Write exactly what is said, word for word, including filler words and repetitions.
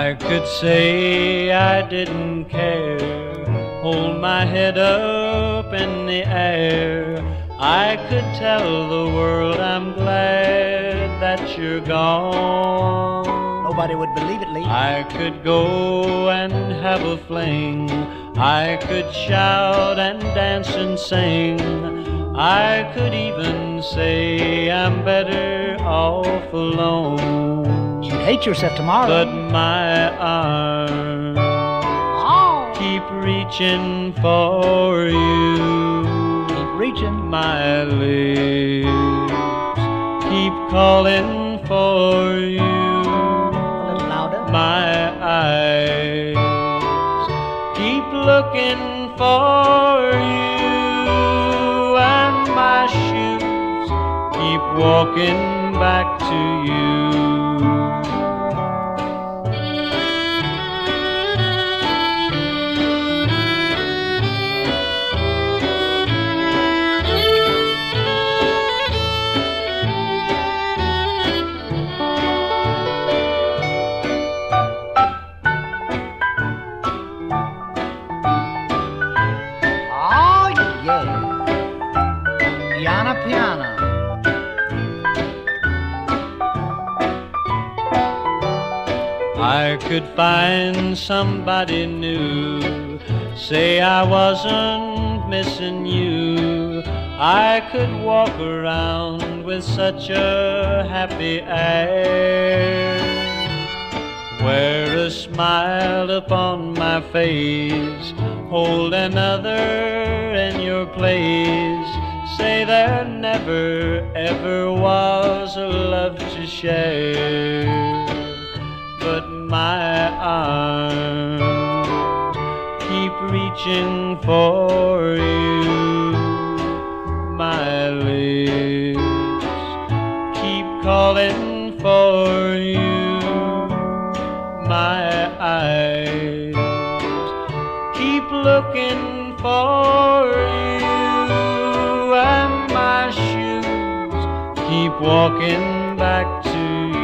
I could say I didn't care, hold my head up in the air. I could tell the world I'm glad that you're gone. Nobody would believe it, Lee. I could go and have a fling, I could shout and dance and sing, I could even say I'm better off alone. You'd hate yourself tomorrow. But my arms oh. keep reaching for you. Keep reaching. My lips keep calling for you. A little louder. My eyes keep looking for you, and my shoes keep walking back to you. Piano, piano. I could find somebody new, say I wasn't missing you. I could walk around with such a happy air, wear a smile upon my face, hold another in your place, say there never ever was a love to share. But my arms keep reaching for you, my lips keep calling for you, my eyes keep looking for you, and my shoes keep walking back to you.